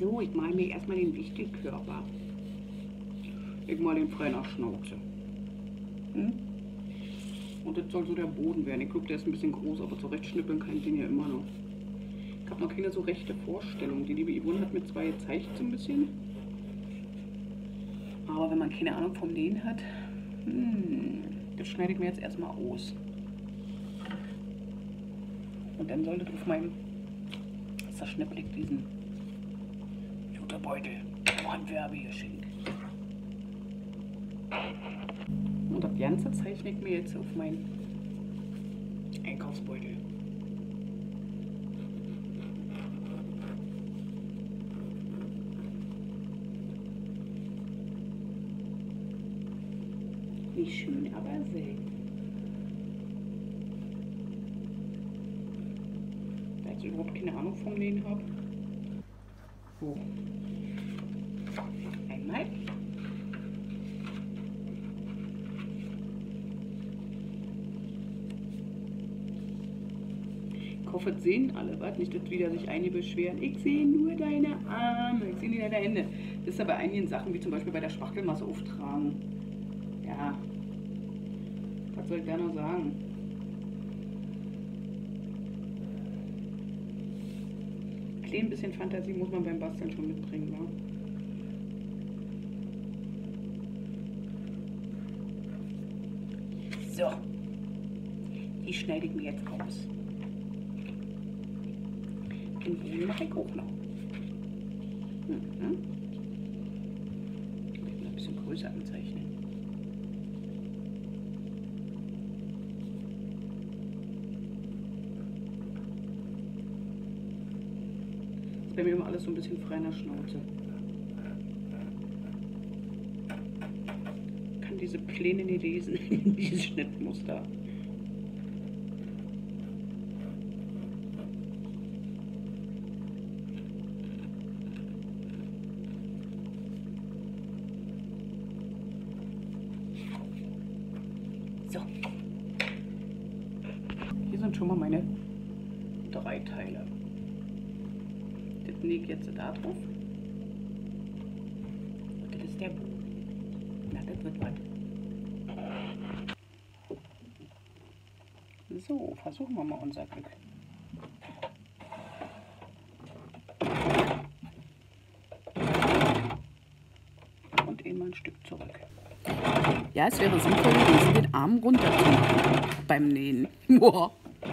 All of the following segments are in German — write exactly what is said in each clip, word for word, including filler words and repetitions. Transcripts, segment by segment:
So, ich male mir erstmal den Wichtelkörper. Ich male den frei nach Schnauze. Hm? Und das soll so der Boden werden. Ich glaube, der ist ein bisschen groß, aber zurechtschnippeln kann ich den ja immer noch. Ich habe noch keine so rechte Vorstellung. Die liebe Yvonne hat mir zwar gezeigt so ein bisschen. Aber wenn man keine Ahnung vom Nähen hat, hm, das schneide ich mir jetzt erstmal aus. Und dann soll das auf meinem Zerschnippelig diesen Jutebeutel ein Werbegeschenk. Und das Ganze zeichne ich mir jetzt auf meinen Einkaufsbeutel. Nicht schön, aber selten. Da ich überhaupt keine Ahnung vom Nähen habe. So. Einmal. Ich hoffe, es sehen alle, was nicht, dass wieder sich einige beschweren. Ich sehe nur deine Arme, ich sehe nicht deine Hände. Das ist ja bei einigen Sachen, wie zum Beispiel bei der Spachtelmasse auftragen. Ja, was soll ich da noch sagen? Ein klein bisschen Fantasie muss man beim Basteln schon mitbringen, wa? So, die schneide ich mir jetzt aus. Den Boden mache ich auch noch. Mhm. Ich will ein bisschen größer anzeichnen. Das ist bei mir immer alles so ein bisschen frei in der Schnauze. Ich kann diese Pläne nicht lesen, dieses Schnittmuster. So. Hier sind schon mal meine drei Teile. Das lege ich jetzt da drauf. Und das ist der Boden. Na, das wird was. So, versuchen wir mal unser Glück. Und eben ein Stück zurück. Ja, es wäre sinnvoll gewesen, den Arm runter zu machen beim Nähen. Boah.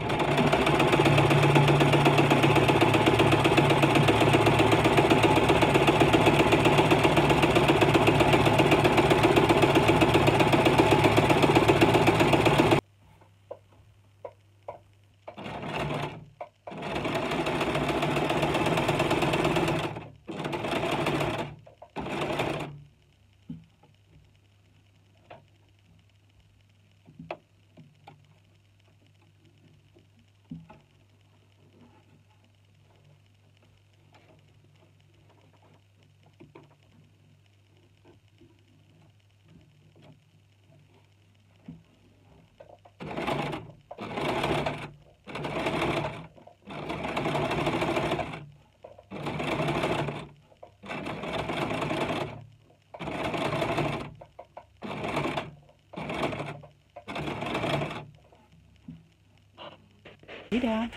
Frieda.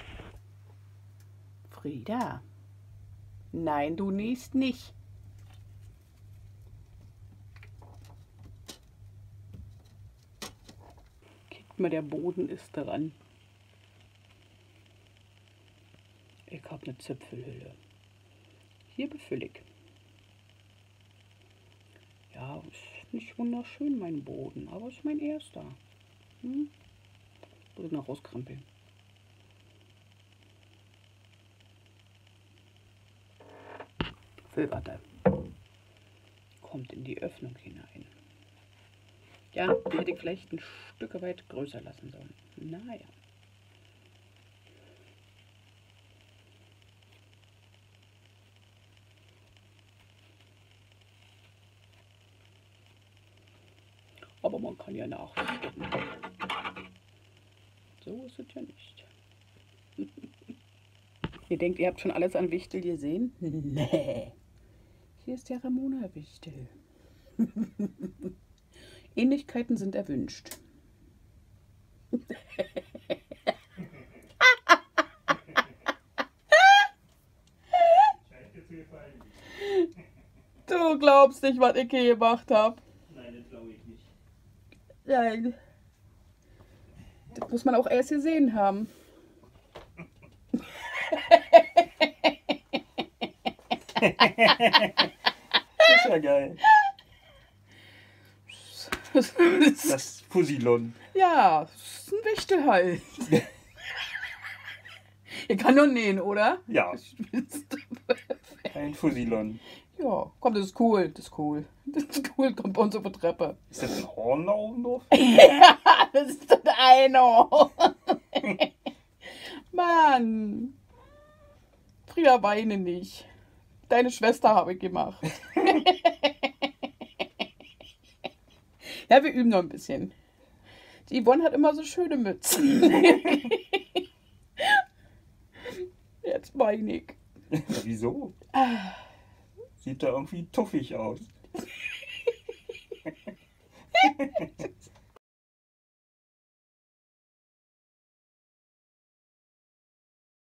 Frieda. Nein, du nähst nicht. Guckt mal, der Boden ist dran. Ich habe eine Zipfelhülle. Hier befülle ich. Ja, ist nicht wunderschön, mein Boden, aber ist mein erster. Hm? Muss ich noch rauskrampeln. Füllwatte kommt in die Öffnung hinein. Ja, die hätte ich vielleicht ein Stück weit größer lassen sollen. Naja. Aber man kann ja nachstellen. So ist es ja nicht. Ihr denkt, ihr habt schon alles an Wichtel gesehen? Nee. Hier ist der Ramona-Wichtel. Ähnlichkeiten sind erwünscht. Du glaubst nicht, was ich hier gemacht habe. Nein, das glaube ich nicht. Nein. Das muss man auch erst gesehen haben. Das ist ja geil. Das Fussilon. Ja, das ist ein Wichtel halt. Ihr kann nur nähen, oder? Ja. Ein Fussilon. Ja, komm, das ist cool, das ist cool. Das ist cool, kommt bei uns auf die Treppe. Ist das ein Horn da oben drauf? Ja, das ist das eine. Mann. Früher weine nicht. Deine Schwester habe ich gemacht. Ja, wir üben noch ein bisschen. Die Yvonne hat immer so schöne Mützen. Jetzt weine ich. Wieso? Sieht da irgendwie tuffig aus.